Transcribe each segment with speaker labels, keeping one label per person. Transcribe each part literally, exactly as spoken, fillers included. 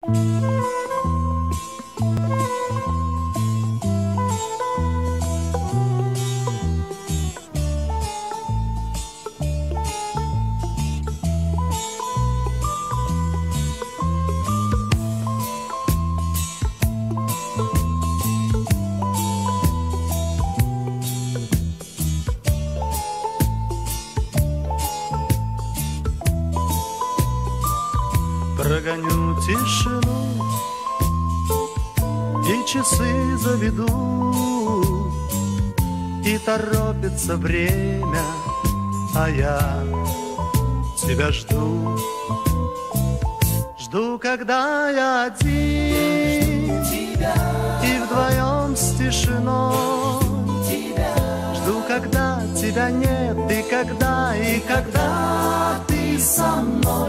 Speaker 1: Прогоню тишину и часы заведу, и торопится время, а я тебя жду. Жду, когда я один и вдвоем с тишиной. Жду, когда тебя нет, и когда, и когда ты со мной.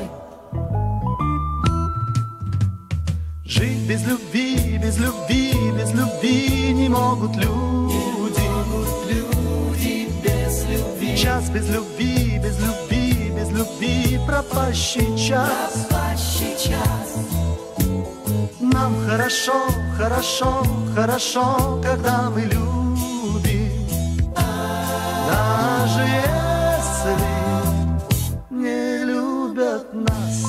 Speaker 1: Жить без любви, без любви, без любви не могут люди. Не могут люди без любви. Час без любви, без любви, без любви пропащий час. Пропащий час. Нам хорошо, хорошо, хорошо, когда мы любим. Даже если не любят нас.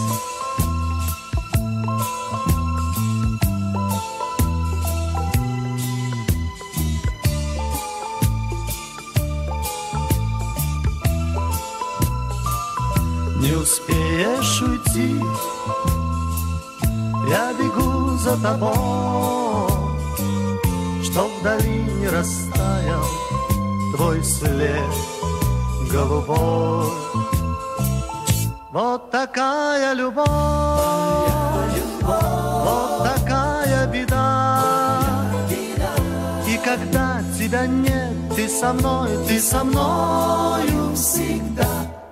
Speaker 1: Не успеешь уйти, я бегу за тобой, чтоб вдали не растаял твой след голубой. Вот такая любовь, вот такая беда. И когда тебя нет, ты со мной, ты со мною всегда.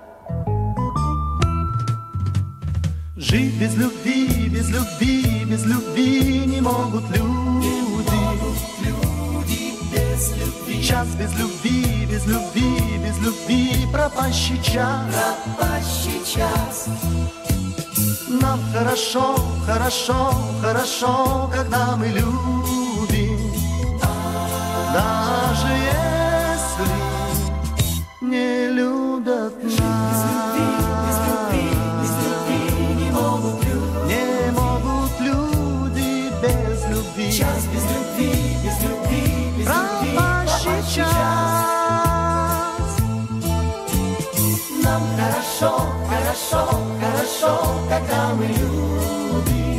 Speaker 1: Жить без любви, без любви, без любви не могут люди. Не могут люди без любви. Час без любви, без любви, без любви пропащий час. Пропащий час. Нам хорошо, хорошо, хорошо, когда мы любим. Даже если не любят нас. Час без любви, без любви, без любви, пропащий час. Нам хорошо, хорошо, хорошо, когда мы любим.